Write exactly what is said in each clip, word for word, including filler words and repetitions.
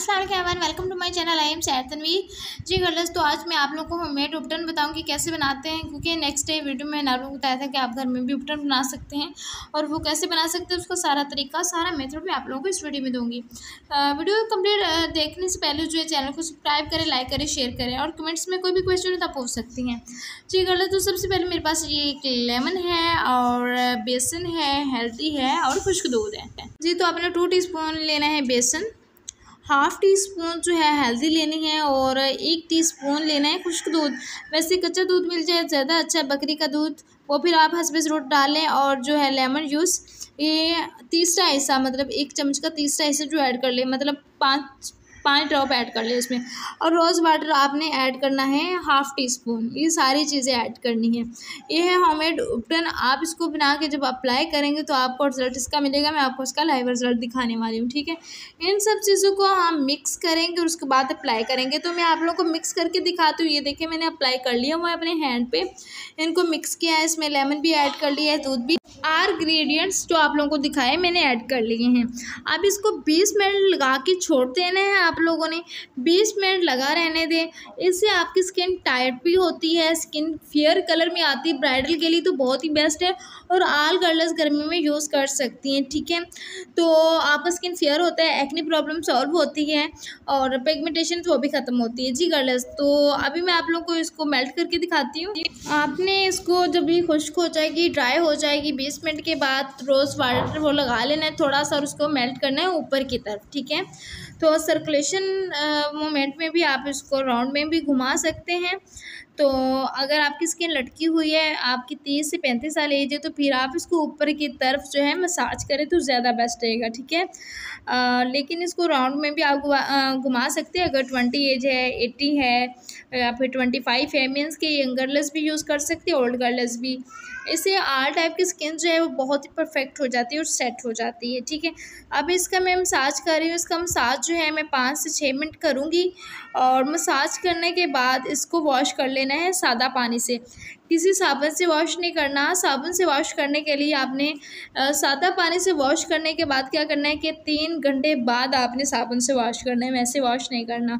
अस्सलाम वालेकुम, welcome to my channel. I am Sair Tanveer. Ji girls, तो आज मैं आप लोगों को होममेड उपटन बताऊंगी कैसे बनाते हैं, क्योंकि नेक्स्ट डे वीडियो में मैंने आप लोगों को बताया था कि आप घर में भी उपटन बना सकते हैं और वो कैसे बना सकते हैं उसका सारा तरीका, सारा मेथड मैं आप लोगों को इस वीडियो में दूँगी। वीडियो कंप्लीट देखने से पहले जो है चैनल को सब्सक्राइब करें, लाइक करें, शेयर करें और कमेंट्स में कोई भी क्वेश्चन हो तो आप पूछ सकती हैं। जी गर्ल्स, तो सबसे पहले मेरे पास ये एक लेमन है और बेसन है, हल्दी है और खुश्क दूध है। जी, तो आपने टू टीस्पून लेना है बेसन, हाफ़ टी स्पून जो है हल्दी लेनी है और एक टीस्पून लेना है खुश्क दूध। वैसे कच्चा दूध मिल जाए ज़्यादा अच्छा, बकरी का दूध, वो फिर आप हसबे ज़रूरत डालें। और जो है लेमन जूस, ये तीसरा हिस्सा, मतलब एक चम्मच का तीसरा हिस्सा जो ऐड कर ले, मतलब पाँच पाँच ड्रॉप ऐड कर ले इसमें। और रोज़ वाटर आपने ऐड करना है हाफ़ टी स्पून। ये सारी चीज़ें ऐड करनी है। ये है होममेड उपटन। आप इसको बना के जब अप्लाई करेंगे तो आपको रिज़ल्ट इसका मिलेगा। मैं आपको इसका लाइव रिज़ल्ट दिखाने वाली हूँ, ठीक है। इन सब चीज़ों को हम मिक्स करेंगे और उसके बाद अप्लाई करेंगे। तो मैं आप लोगों को मिक्स करके दिखाती हूँ। ये देखिए, मैंने अप्लाई कर लिया हुआ है अपने हैंड पे, इनको मिक्स किया है। इसमें लेमन भी ऐड कर लिया है, दूध भी। आर इंग्रेडिएंट्स जो आप लोगों को दिखाए मैंने ऐड कर लिए हैं। अब इसको बीस मिनट लगा के छोड़ देना है। आप लोगों ने बीस मिनट लगा रहने दें। इससे आपकी स्किन टाइट भी होती है, स्किन फेयर कलर में आती है। ब्राइडल के लिए तो बहुत ही बेस्ट है और आल गर्ल्स गर्मी में यूज़ कर सकती हैं, ठीक है। तो आपका स्किन फेयर होता है, एक्ने प्रॉब्लम सॉल्व होती है और पिगमेंटेशन वो भी ख़त्म होती है। जी गर्ल्स, तो अभी मैं आप लोगों को इसको मेल्ट करके दिखाती हूँ। आपने इसको जब ये खुश्क हो जाएगी, ड्राई हो जाएगी, बीस मिनट के बाद रोज़ वाटर वो लगा लेना है थोड़ा सा और उसको मेल्ट करना है ऊपर की तरफ, ठीक है। तो सर्कुलेशन मोमेंट में भी आप इसको राउंड में भी घुमा सकते हैं। तो अगर आपकी स्किन लटकी हुई है, आपकी तीस से पैंतीस साल एज है, तो फिर आप इसको ऊपर की तरफ जो है मसाज करें तो ज़्यादा बेस्ट रहेगा, ठीक है। आ, लेकिन इसको राउंड में भी आप घुमा सकते हैं। अगर ट्वेंटी एज है, एट्टी है या फिर ट्वेंटी फाइव है, मीन्स के यंग गर्ल्स भी यूज़ कर सकते हैं, ओल्ड गर्ल्स भी। इससे आल टाइप की स्किन जो है वो बहुत ही परफेक्ट हो जाती है और सेट हो जाती है, ठीक है। अब इसका मैं मसाज कर रही हूँ। इसका मसाज जो है मैं पाँच से छः मिनट करूँगी और मसाज करने के बाद इसको वॉश कर लेना है सादा पानी से। किसी साबुन से वॉश नहीं करना। साबुन से वॉश करने के लिए आपने आ, सादा पानी से वॉश करने के बाद क्या करना है कि तीन घंटे बाद आपने साबुन से वॉश करना है, वैसे वॉश नहीं करना।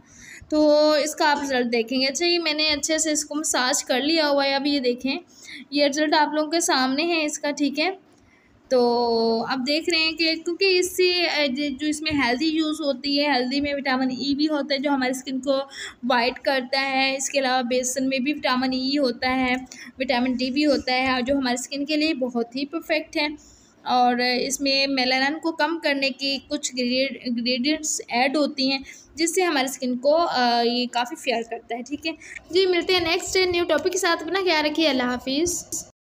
तो इसका आप रिज़ल्ट देखेंगे। अच्छा, ये मैंने अच्छे से इसको मसाज कर लिया हुआ है। अब ये देखें, ये रिज़ल्ट आप लोगों के सामने है इसका, ठीक है। तो आप देख रहे हैं कि क्योंकि इससे जो इसमें हल्दी यूज़ होती है, हल्दी में विटामिन ई भी होता है जो हमारी स्किन को वाइट करता है। इसके अलावा बेसन में भी विटामिन ई होता है, विटामिन डी भी होता है जो हमारी स्किन के लिए बहुत ही परफेक्ट है। और इसमें मेलानिन को कम करने की कुछ इंग्रेडिएंट्स ऐड होती हैं जिससे हमारी स्किन को ये काफ़ी फेयर करता है, ठीक है। जी, मिलते हैं नेक्स्ट न्यू टॉपिक के साथ। अपना ख्याल रखिए। अल्लाह हाफिज़।